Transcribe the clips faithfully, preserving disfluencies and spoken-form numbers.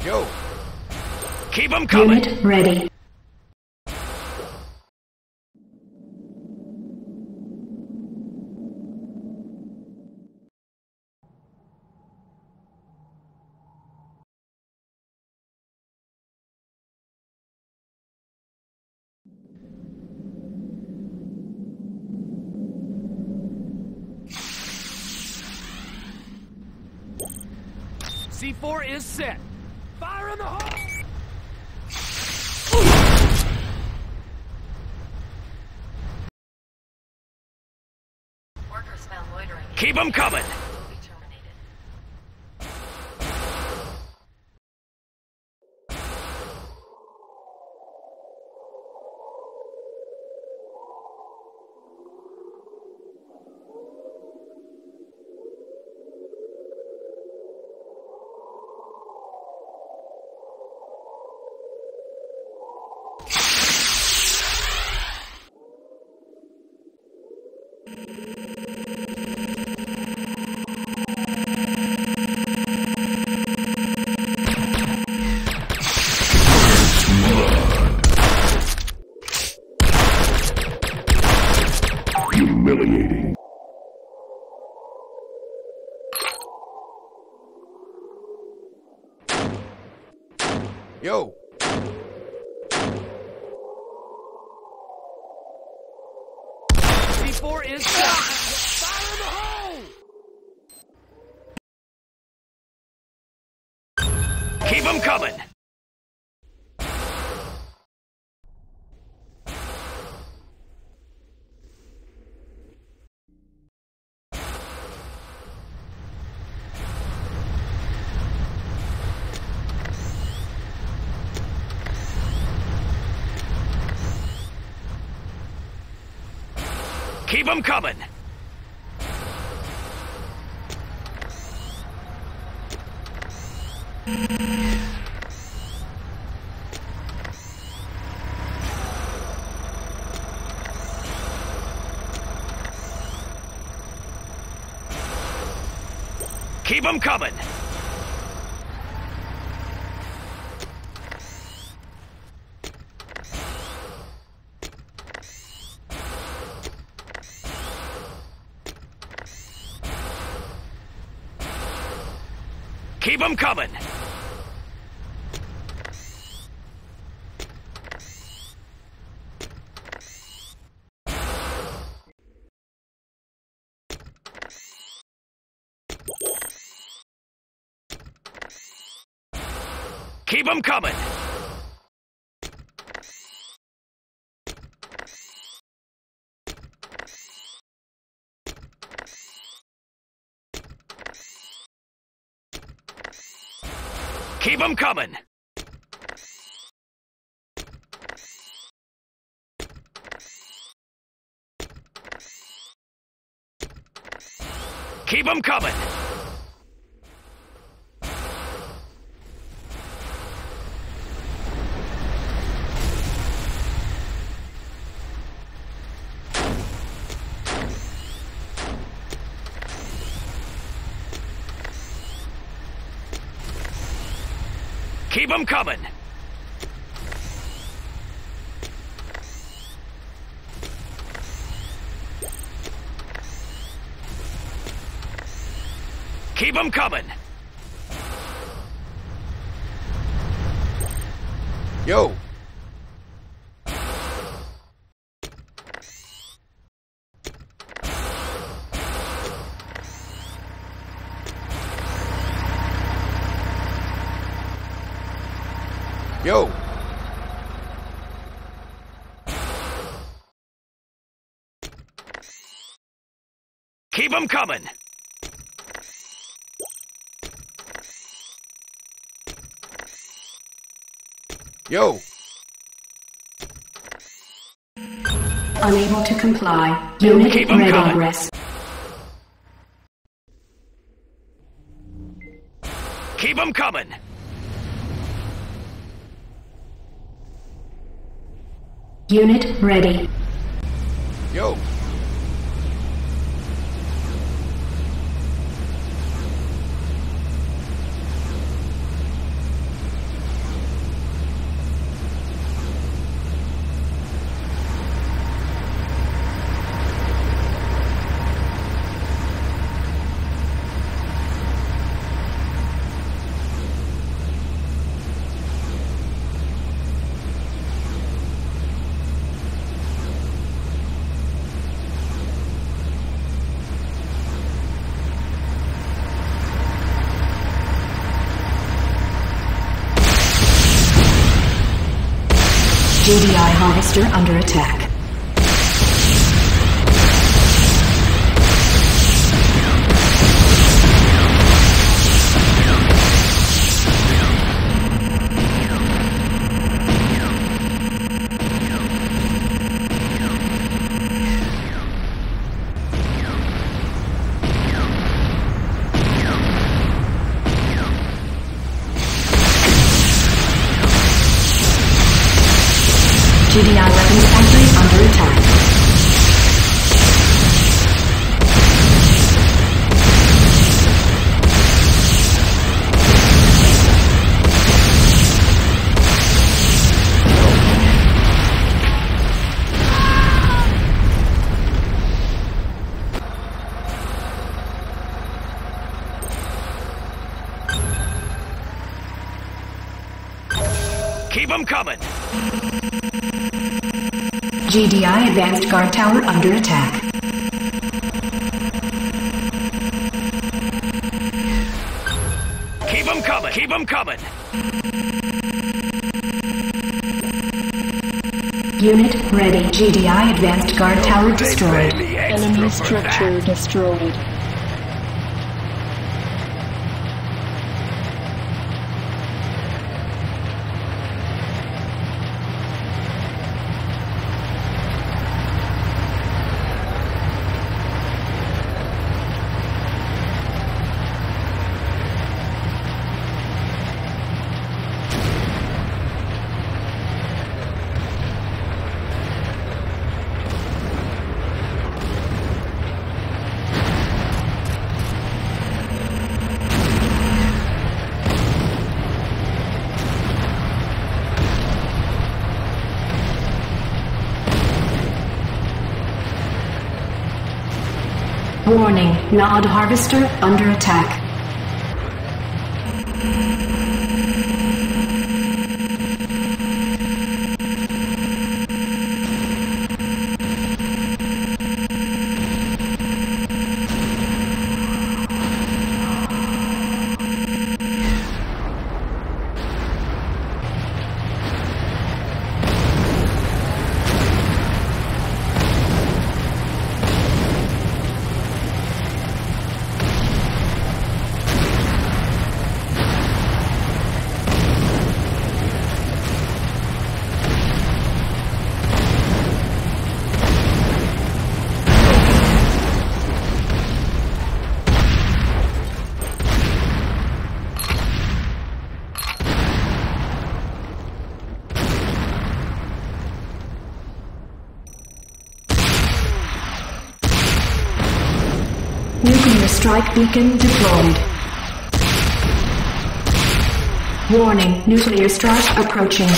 Yo. Keep them coming. Unit ready. C four is set. Fire in the hole! Workers found loitering. Keep them coming. Will be terminated. Humiliating. Yo. C four is set. Fire in the hole! Keep them coming. Keep them coming. Keep them coming. Keep them coming. Keep them coming. Keep them coming. Keep them coming. Keep them coming. Keep them coming. Yo. Yo. Keep them coming. Yo. Unable to comply. Unit Keep 'em ready. coming. Progress. Keep them coming. Unit ready. Yo. G D I harvester under attack. G D I weapons factory under attack. Keep them coming! G D I advanced guard tower under attack. Keep them coming! Keep them coming! Unit ready. G D I advanced guard tower destroyed. Enemy structure destroyed. Warning, Nod harvester under attack. Nuclear strike beacon deployed. Warning, nuclear strike approaching.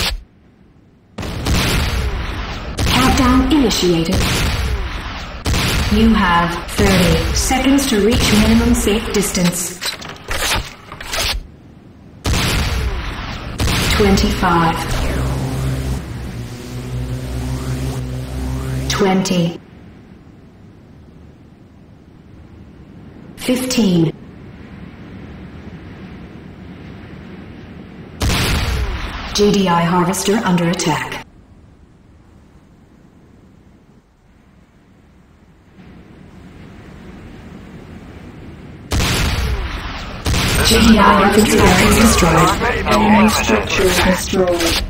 Countdown initiated. You have thirty seconds to reach minimum safe distance. twenty-five. twenty. fifteen. G D I harvester under attack. G D I weapons factory destroyed. Enemy structure destroyed.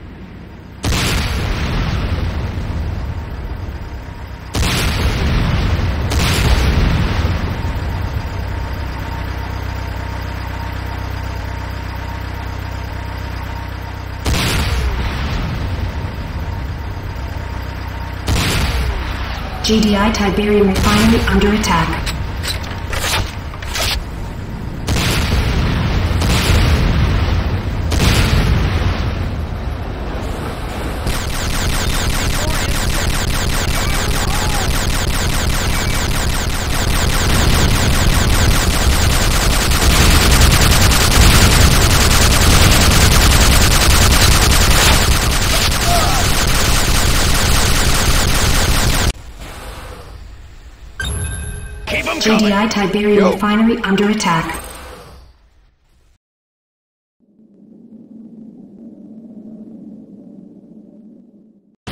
G D I Tiberium refinery under attack. G D I Tiberium Yo. refinery under attack.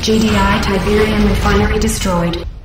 G D I Tiberium refinery destroyed.